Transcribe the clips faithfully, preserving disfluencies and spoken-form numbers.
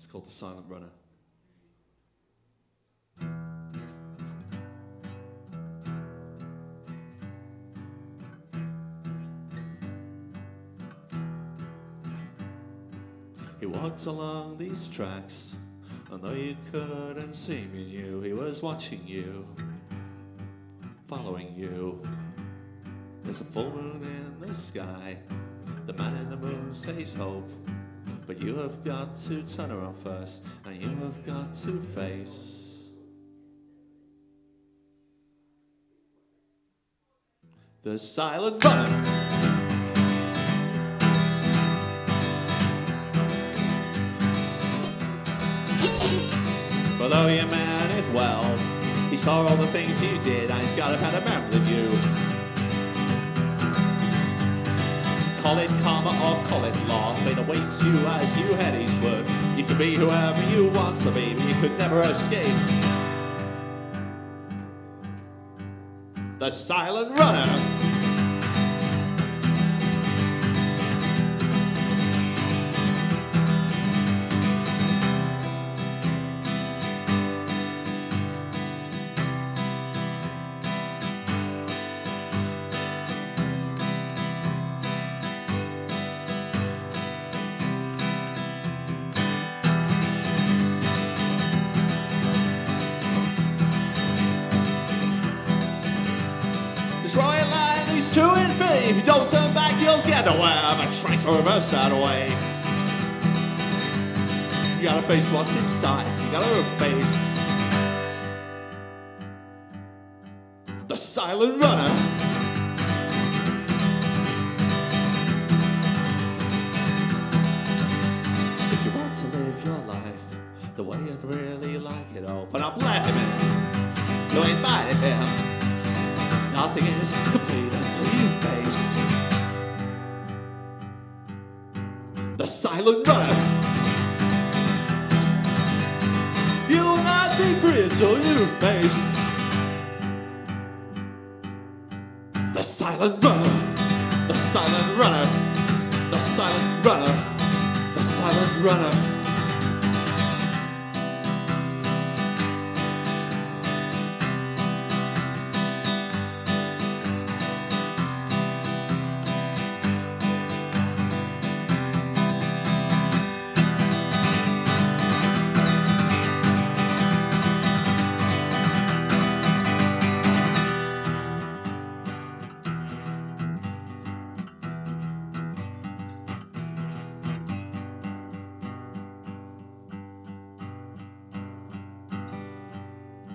It's called The Silent Runner. He walked along these tracks, and though you couldn't see him, you knew he was watching you, following you. There's a full moon in the sky, the man in the moon says hope, but you have got to turn around first, and you have got to face the silent runner. Although you meant it well, he saw all the things you did, and he's got a better memory than you. Call it karma or call it law, fate awaits you as you head eastward. You can be whoever you want to be, but you could never escape the silent runner. Royal line leads to infinity. If you don't turn back, you'll get nowhere. But trying to reverse that away. You gotta face what's inside. You gotta face the silent runner. If you want to live your life the way you'd really like it, open up, let him in. You invited him. Nothing is complete until you face the silent runner. You'll not be free until you face the silent runner. The silent runner. The silent runner. The silent runner.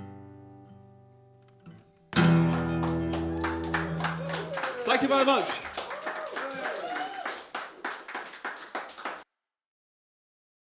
Thank you very much.